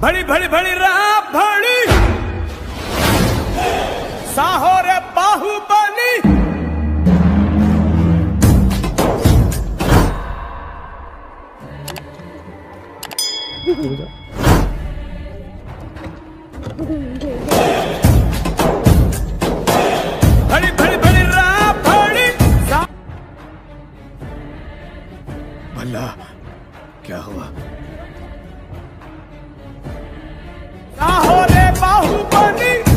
भड़ी भड़ी भड़ी रहा भड़ी साहो रे बाहुबली। भड़ी भड़ी भड़ी रहा भड़ी भला क्या हुआ? साहो रे बाहुबली।